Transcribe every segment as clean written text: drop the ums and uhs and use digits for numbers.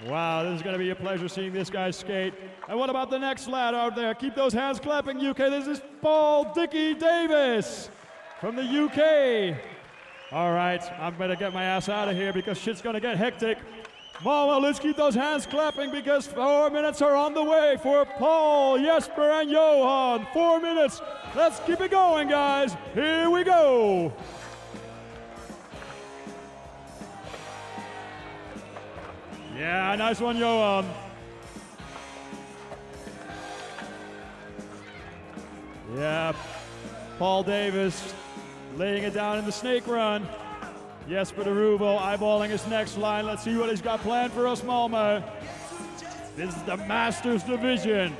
Wow, this is going to be a pleasure seeing this guy skate. And what about the next lad out there? Keep those hands clapping, UK. This is Paul Dickie Davis from the UK. All right, I'm going to get my ass out of here because shit's going to get hectic. Mama, let's keep those hands clapping because 4 minutes are on the way for Paul, Jesper, and Johan. 4 minutes. Let's keep it going, guys. Here we go. Yeah, nice one, Johan. Yeah, Paul Davis laying it down in the snake run. Jesper de Ruvo eyeballing his next line. Let's see what he's got planned for us, Malmö. This is the Masters Division.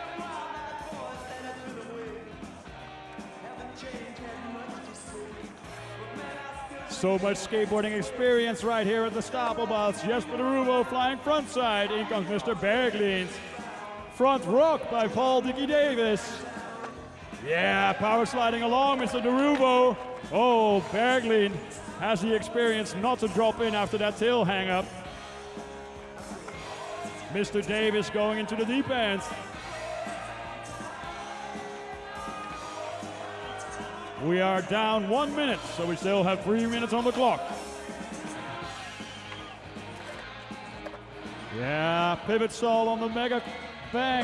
So much skateboarding experience right here at the Stapelbats. Jesper de Ruvo flying frontside. In comes Mr. Berglind. Front rock by Paul Dickie Davis. Yeah, power sliding along, Mr. de Ruvo. Oh, Berglind has the experience not to drop in after that tail hang up. Mr. Davis going into the deep end. We are down 1 minute, so we still have 3 minutes on the clock. Yeah, pivot stall on the mega bank.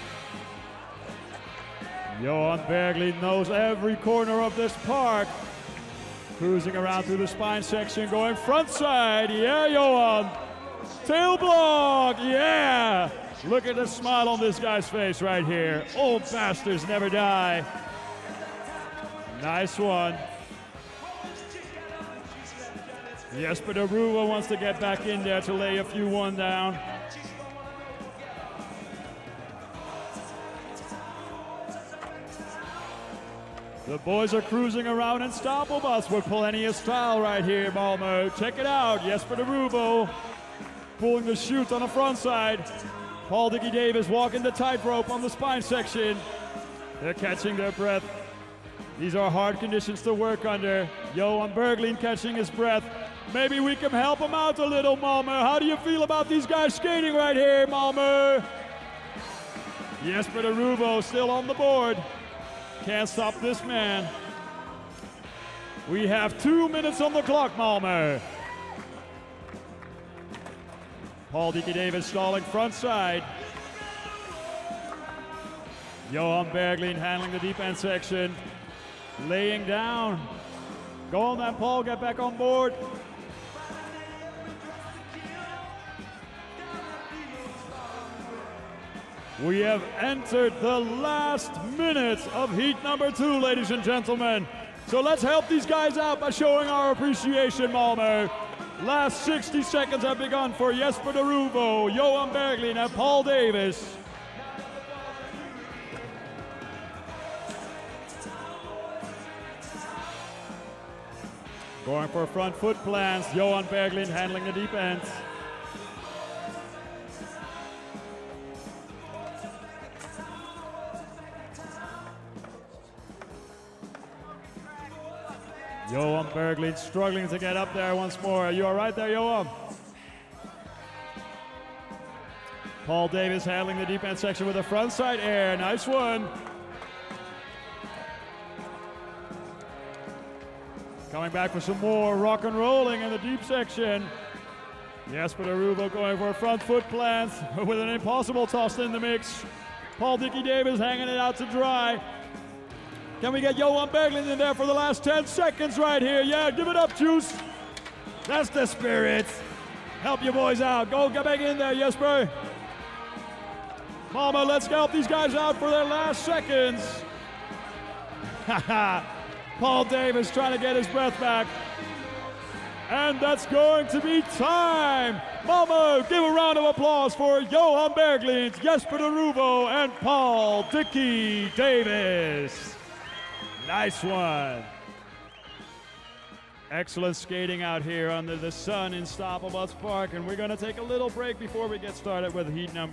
Johan Berglind knows every corner of this park. Cruising around through the spine section, going front side. Yeah, Johan. Tail block, yeah. Look at the smile on this guy's face right here. Old bastards never die. Nice one. Jesper de Ruvo wants to get back in there to lay a few one down. The boys are cruising around in Stapelbats with plenty of style right here, Malmö. Check it out, Jesper de Ruvo pulling the chute on the front side. Paul Dickie Davis walking the tightrope on the spine section. They're catching their breath. These are hard conditions to work under. Johan Berglind catching his breath. Maybe we can help him out a little, Malmö. How do you feel about these guys skating right here, Malmö? Jesper de Ruvo still on the board. Can't stop this man. We have 2 minutes on the clock, Malmö. Paul Dickie Davis stalling front side. Johan Berglind handling the deep end section. Laying down. Go on then, Paul, get back on board. We have entered the last minute of heat number 2, ladies and gentlemen. So let's help these guys out by showing our appreciation, Malmö. Last 60 seconds have begun for Jesper de Ruvo, Johan Berglind, and Paul Davis. Going for front foot plants, Johan Berglind handling the deep end. Johan Berglind struggling to get up there once more. Are you all right there, Johan? Paul Davis handling the deep end section with a front side air. Nice one. Coming back for some more rock and rolling in the deep section. Jesper de Ruvo going for a front foot plant with an impossible toss in the mix. Paul Dickie Davis hanging it out to dry. Can we get Johan Berglind in there for the last 10 seconds right here? Yeah, give it up, Juice. That's the spirit. Help your boys out. Go, get back in there, Jesper. Mama, let's help these guys out for their last seconds. Paul Davis trying to get his breath back. And that's going to be time. Mama, give a round of applause for Johan Berglind, Jesper de Ruvo, and Paul Dickie Davis. Nice one. Excellent skating out here under the sun in Stapelbats Park, and we're going to take a little break before we get started with heat number